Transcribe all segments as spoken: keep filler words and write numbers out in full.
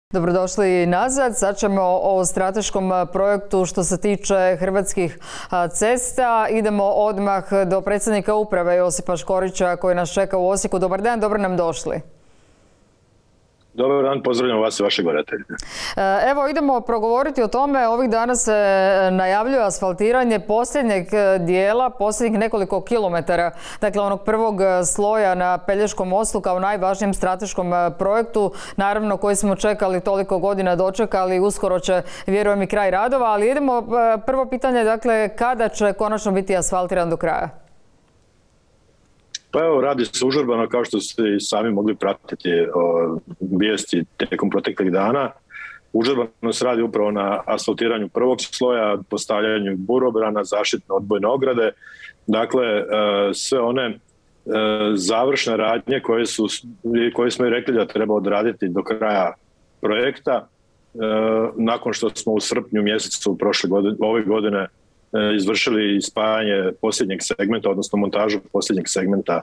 Dobrodošli nazad. Sad ćemo o strateškom projektu što se tiče Hrvatskih cesta. Idemo odmah do predsjednika uprave Josipa Škorića koji nas čeka u Osijeku. Dobar dan, dobro nam došli. Dobar dan, pozdravljam vas i vaše gledatelje. Evo, idemo progovoriti o tome. Ovih dana se najavljuje asfaltiranje posljednjeg dijela, posljednjih nekoliko kilometara, dakle onog prvog sloja na Pelješkom mostu kao najvažnijem strateškom projektu, naravno koji smo čekali toliko godina dočekali, uskoro će, vjerujem, i kraj radova, ali idemo, prvo pitanje, dakle, kada će konačno biti asfaltiran do kraja? Pa evo, radi se užurbano, kao što ste i sami mogli pratiti o, vijesti tijekom proteklih dana. Užurbano se radi upravo na asfaltiranju prvog sloja, postavljanju burobrana, zaštitne odbojne ograde. Dakle, e, sve one e, završne radnje koje, su, koje smo i rekli da treba odraditi do kraja projekta. E, nakon što smo u srpnju mjesecu prošle godine, ove godine izvršili spajanje posljednjeg segmenta, odnosno montažu posljednjeg segmenta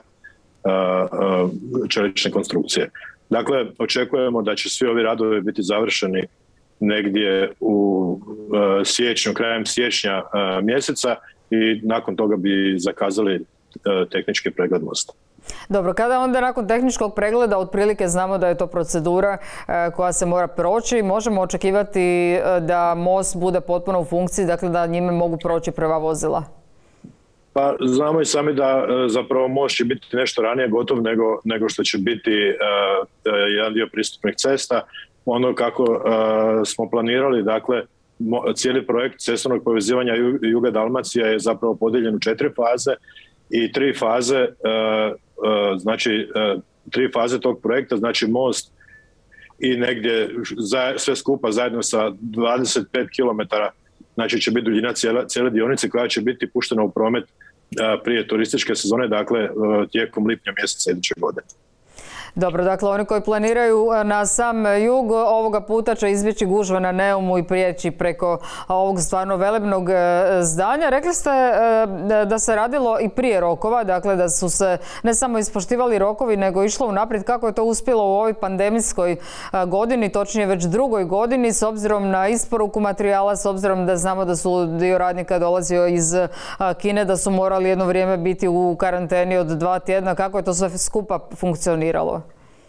čelične konstrukcije. Dakle, očekujemo da će svi ovi radovi biti završeni negdje u siječnju, krajem siječnja mjeseca i nakon toga bi zakazali tehnički pregled mosta. Dobro, kada onda nakon tehničkog pregleda, otprilike znamo da je to procedura koja se mora proći, možemo očekivati da most bude potpuno u funkciji, dakle da njime mogu proći prva vozila? Pa znamo i sami da zapravo most će biti nešto ranije gotov nego, nego što će biti uh, jedan dio pristupnih cesta. Ono kako uh, smo planirali, dakle, cijeli projekt cestovnog povezivanja Juga Dalmacija je zapravo podijeljen u četiri faze i tri faze uh, znači tri faze tog projekta, znači most i negdje sve skupa zajedno sa dvadeset pet kilometara, znači će biti duljina cijele dionice koja će biti puštena u promet prije turističke sezone, dakle tijekom lipnja mjeseca iduće godine. Dobro, dakle oni koji planiraju na sam jug ovoga puta će izbjeći gužve na Neumu i prijeći preko ovog stvarno velebnog zdanja. Rekli ste da se radilo i prije rokova, dakle da su se ne samo ispoštivali rokovi nego išlo unaprijed. Kako je to uspjelo u ovoj pandemijskoj godini, točnije već drugoj godini, s obzirom na isporuku materijala, s obzirom da znamo da su dio radnika dolazio iz Kine, da su morali jedno vrijeme biti u karanteni od dva tjedna. Kako je to sve skupa funkcioniralo?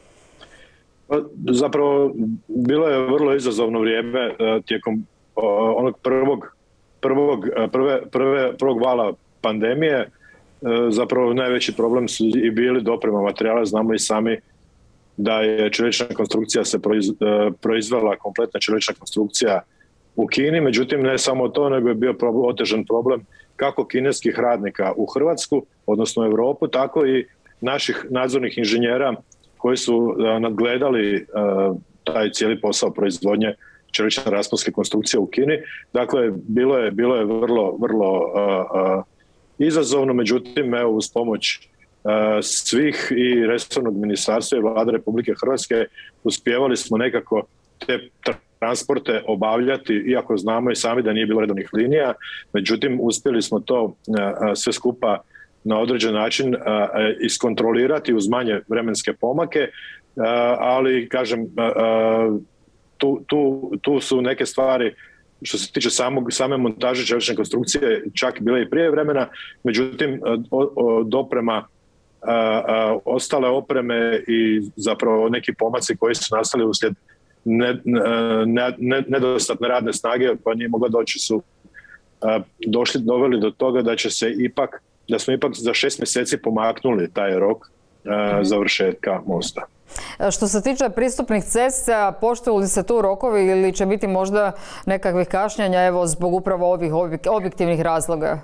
Zapravo, bilo je vrlo izazovno vrijeme tijekom onog prvog, prvog, prve, prve, prvog vala pandemije. Zapravo najveći problem su i bili doprema materijala. Znamo i sami da je čelična konstrukcija se proizvela, kompletna čelična konstrukcija u Kini. Međutim, ne samo to, nego je bio otežan problem kako kineskih radnika u Hrvatsku, odnosno u Europu, tako i naših nadzornih inženjera koji su nadgledali taj cijeli posao proizvodnje čelične rasponske konstrukcije u Kini. Dakle, bilo je, bilo je vrlo, vrlo uh, uh, izazovno, međutim, evo, uz pomoć uh, svih i resornog ministarstva i Vlade Republike Hrvatske uspijevali smo nekako te transporte obavljati, iako znamo i sami da nije bilo redovnih linija, međutim, uspjeli smo to uh, sve skupa na određen način uh, iskontrolirati uz manje vremenske pomake, uh, ali kažem, uh, tu, tu, tu su neke stvari što se tiče samog, same montaže čelične konstrukcije čak bile i prije vremena, međutim uh, uh, doprema uh, uh, ostale opreme i zapravo neki pomaci koji su nastali uslijed ne, ne, ne, nedostatne radne snage koja nije mogla doći su uh, došli, doveli do toga da će se ipak da smo ipak za šest mjeseci pomaknuli taj rok uh, mm-hmm. završetka mosta. Što se tiče pristupnih cesta, poštuju li se tu rokovi ili će biti možda nekakvih kašnjenja evo, zbog upravo ovih objektivnih razloga?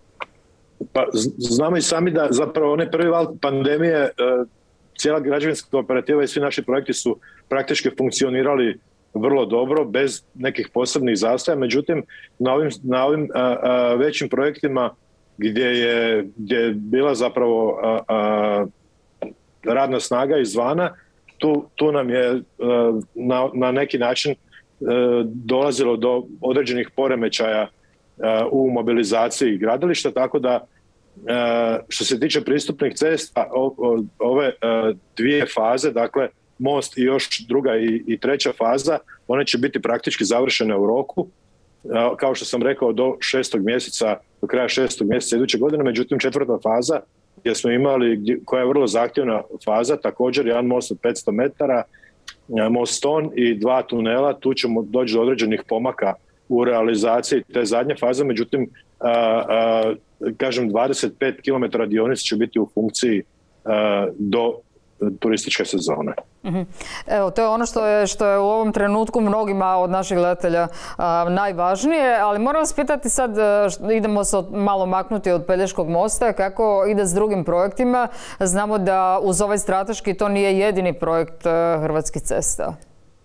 Pa, znamo i sami da zapravo onaj prvi val pandemije, uh, cijela građevinska operativa i svi naši projekti su praktički funkcionirali vrlo dobro, bez nekih posebnih zastoja. Međutim, na ovim, na ovim uh, uh, većim projektima gdje je, gdje je bila zapravo a, a, radna snaga izvana, tu, tu nam je a, na, na neki način a, dolazilo do određenih poremećaja a, u mobilizaciji gradilišta, tako da a, što se tiče pristupnih cesta, o, o, ove a, dvije faze, dakle most i još druga i, i treća faza, one će biti praktički završene u roku, kao što sam rekao, do šestog mjeseca, do kraja šestog mjeseca iduće godine. Međutim, četvrta faza gdje smo imali, koja je vrlo zahtjevna faza, također jedan most od petsto metara, most Ston i dva tunela, tu ćemo doći do određenih pomaka u realizaciji te zadnje faze, međutim, a, a, kažem, dvadeset pet kilometara dionica će biti u funkciji a, do turističke sezone. Evo, to je ono što je, što je u ovom trenutku mnogima od naših gledatelja a, najvažnije, ali moram vas pitati sad, idemo se od, malo maknuti od Pelješkog mosta, kako ide s drugim projektima. Znamo da uz ovaj strateški to nije jedini projekt a, Hrvatskih cesta.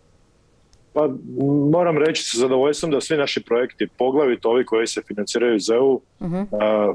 Pa moram reći sa zadovoljstvom da svi naši projekti, poglavito ovi koji se financiraju iz E U, uh-huh. a,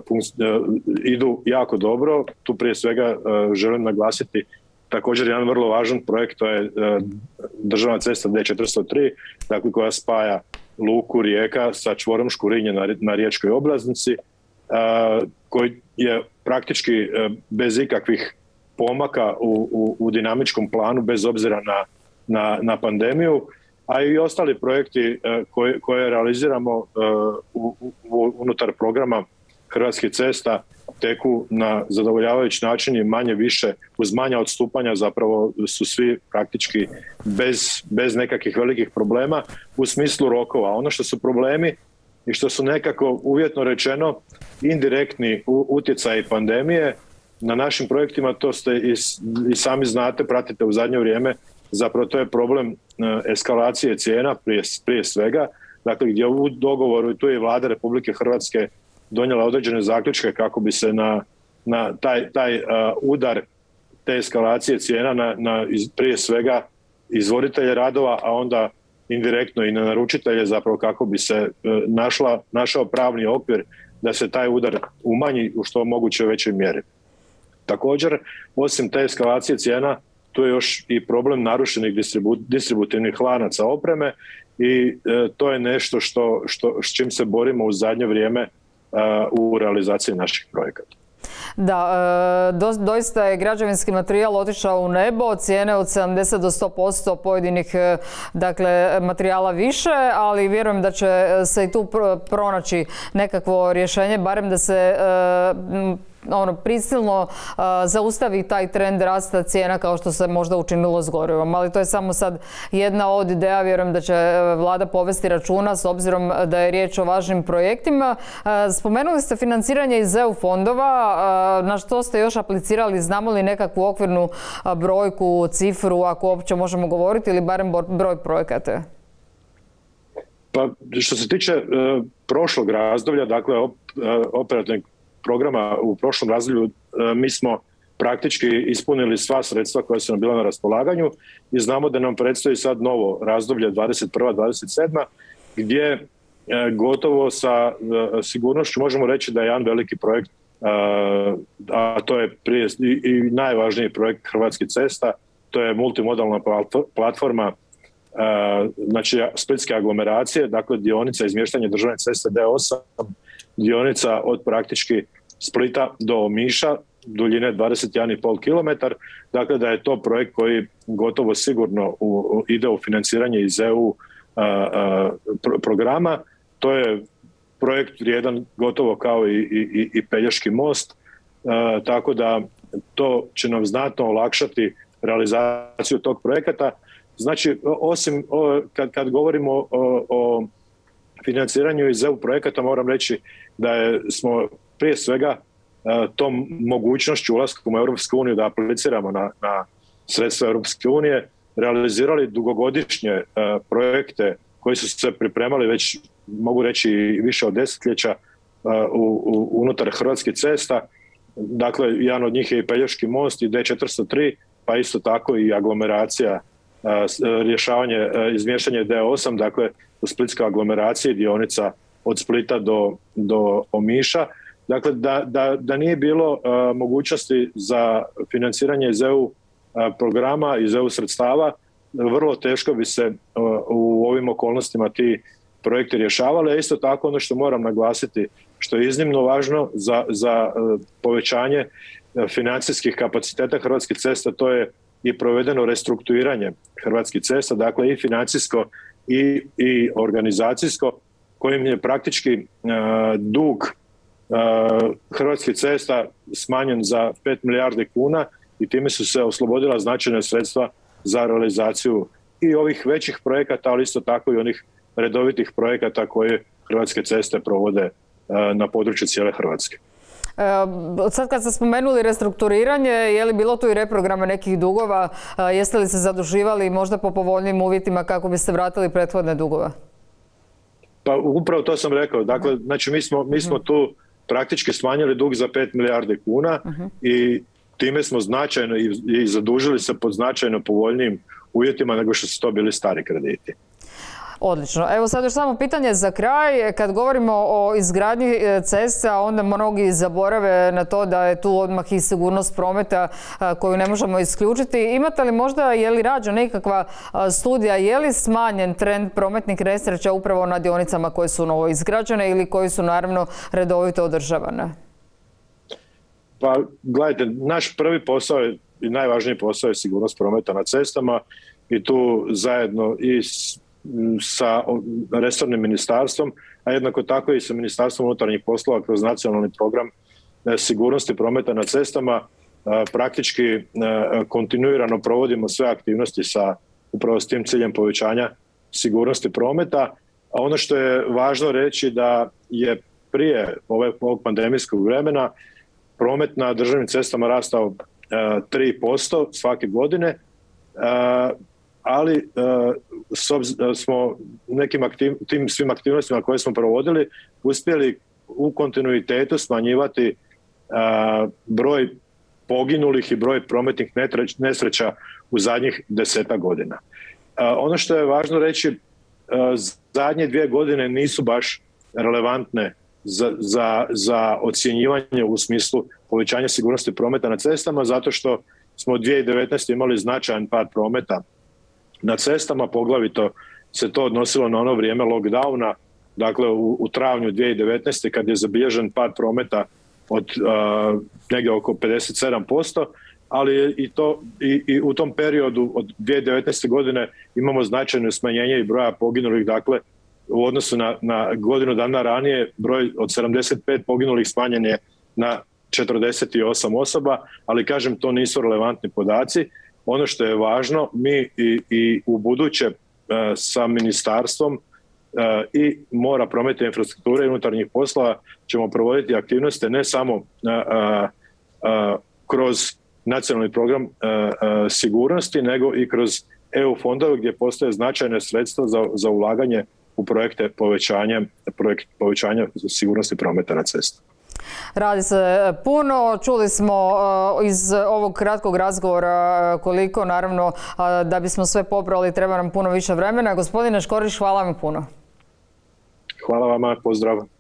idu jako dobro. Tu prije svega a, želim naglasiti također jedan vrlo važan projekt, to je a, državna cesta D četiristo tri, dakle koja spaja luku Rijeka sa čvorom Škurinje na, na riječkoj oblaznici, a, koji je praktički a, bez ikakvih pomaka u, u, u dinamičkom planu, bez obzira na, na, na pandemiju, a i ostali projekti koje, koje realiziramo u, u, unutar programa Hrvatskih cesta teku na zadovoljavajući način i manje više uz manja odstupanja zapravo su svi praktički bez, bez nekakvih velikih problema u smislu rokova. Ono što su problemi i što su nekako uvjetno rečeno indirektni utjecaji pandemije na našim projektima, to ste i, i sami znate, pratite u zadnje vrijeme, zapravo to je problem eskalacije cijena prije, prije svega, dakle gdje u dogovoru, i tu je Vlada Republike Hrvatske donijela određene zaključke kako bi se na, na taj, taj uh, udar te eskalacije cijena na, na iz, prije svega izvoditelje radova, a onda indirektno i na naručitelje, zapravo kako bi se uh, našla, našao pravni okvir da se taj udar umanji u što moguće većoj mjeri. Također, osim te eskalacije cijena, tu je još i problem narušenih distribu, distributivnih lanaca opreme i e, to je nešto što, što, s čim se borimo u zadnje vrijeme e, u realizaciji naših projekata. Da, do, doista je građevinski materijal otišao u nebo, cijene od sedamdeset do sto posto pojedinih dakle, materijala više, ali vjerujem da će se i tu pronaći nekakvo rješenje, barem da se ono, prisilno uh, zaustavi taj trend rasta cijena kao što se možda učinilo s gorivom. Ali to je samo sad jedna od ideja, vjerujem da će Vlada povesti računa s obzirom da je riječ o važnim projektima. Uh, spomenuli ste financiranje iz E U fondova, uh, na što ste još aplicirali, znamo li nekakvu okvirnu uh, brojku, cifru, ako uopće možemo govoriti, ili barem broj projekata? Pa što se tiče uh, prošlog razdoblja, dakle op, uh, operativnih programa u prošlom razdoblju, mi smo praktički ispunili sva sredstva koja su nam bila na raspolaganju i znamo da nam predstoji sad novo razdoblje dvadeset prva dvadeset sedma gdje gotovo sa sigurnošću možemo reći da je jedan veliki projekt, a to je prije i najvažniji projekt Hrvatskih cesta, to je multimodalna platforma, znači splitske aglomeracije, dakle dionica izmještanja državne ceste D osam, dionica od praktički Splita do Omiša, duljine dvadeset jedan i pol kilometar, dakle da je to projekt koji gotovo sigurno u, u, ide u financiranje iz E U a, a, pro, programa. To je projekt vrijedan gotovo kao i, i, i Pelješki most, a, tako da to će nam znatno olakšati realizaciju tog projekata. Znači, osim o, kad, kad govorimo o, o financiranju iz E U projekata, moram reći da je, smo prije svega tom mogućnošću ulaskom u Europsku uniju da apliciramo na, na sredstva Europske unije, realizirali dugogodišnje projekte koji su se pripremali već, mogu reći, više od desetljeća u, u, unutar Hrvatskih cesta. Dakle, jedan od njih je i Pelješki most i D četiristo tri, pa isto tako i aglomeracija, rješavanje, izmještanje D osam, dakle u splitskoj aglomeraciji, dionica od Splita do, do Omiša. Dakle, da, da, da nije bilo uh, mogućnosti za financiranje iz E U uh, programa, iz E U sredstava, vrlo teško bi se uh, u ovim okolnostima ti projekti rješavali. A isto tako ono što moram naglasiti, što je iznimno važno za, za uh, povećanje uh, financijskih kapaciteta Hrvatskih cesta, to je i provedeno restrukturiranje Hrvatskih cesta, dakle i financijsko i, i organizacijsko, kojim je praktički uh, dug uh, Hrvatskih cesta smanjen za pet milijardi kuna i time su se oslobodila značajna sredstva za realizaciju i ovih većih projekata, ali isto tako i onih redovitih projekata koje Hrvatske ceste provode uh, na području cijele Hrvatske. E, sad kad ste spomenuli restrukturiranje, je li bilo tu i reprograma nekih dugova? E, jeste li se zaduživali možda po povoljnim uvjetima kako biste vratili prethodne dugove? Pa upravo to sam rekao. Dakle, znači mi smo, mi smo tu praktički smanjili dug za pet milijardi kuna uh-huh. i time smo značajno i, i zadužili se pod značajno povoljnijim uvjetima nego što su to bili stari krediti. Odlično. Evo sad još samo pitanje za kraj. Kad govorimo o izgradnji cesta, onda mnogi zaborave na to da je tu odmah i sigurnost prometa koju ne možemo isključiti. Imate li možda, je li rađena nekakva studija, je li smanjen trend prometnih nesreća upravo na dionicama koje su novo izgrađene ili koje su naravno redovito održavane? Pa gledajte, naš prvi posao je, i najvažniji posao je sigurnost prometa na cestama i tu zajedno i s sa resornim ministarstvom, a jednako tako i sa Ministarstvom unutarnjih poslova kroz nacionalni program sigurnosti prometa na cestama praktički kontinuirano provodimo sve aktivnosti sa upravo s tim ciljem povećanja sigurnosti prometa. A ono što je važno reći da je prije ovog pandemijskog vremena promet na državnim cestama rastao tri posto svake godine, ali uh, smo nekim aktiv, tim svim aktivnostima koje smo provodili uspjeli u kontinuitetu smanjivati uh, broj poginulih i broj prometnih nesreća u zadnjih desetak godina. Uh, ono što je važno reći, uh, zadnje dvije godine nisu baš relevantne za, za, za ocjenjivanje u smislu povećanja sigurnosti prometa na cestama, zato što smo u dvije tisuće devetnaestoj. imali značajan pad prometa na cestama, poglavito se to odnosilo na ono vrijeme lockdowna, dakle u, u travnju dvije tisuće devetnaeste. kad je zabilježen pad prometa od uh, negdje oko pedeset sedam posto, ali i, to, i, i u tom periodu od dvije tisuće devetnaeste. godine imamo značajno smanjenje i broja poginulih, dakle u odnosu na, na godinu dana ranije broj od sedamdeset pet poginulih smanjen je na četrdeset osam osoba, ali kažem to nisu relevantni podaci. Ono što je važno, mi i, i u buduće e, sa ministarstvom e, i mora, prometa, infrastrukture i unutarnjih poslova ćemo provoditi aktivnosti ne samo a, a, a, kroz nacionalni program a, a, sigurnosti, nego i kroz E U fondove gdje postoje značajne sredstva za, za ulaganje u projekte povećanja, projekt povećanja sigurnosti prometa na cesti. Radi se puno. Čuli smo iz ovog kratkog razgovora koliko, naravno, da bismo sve popravili treba nam puno više vremena. Gospodine Škorić, hvala vam puno. Hvala vama, pozdrav.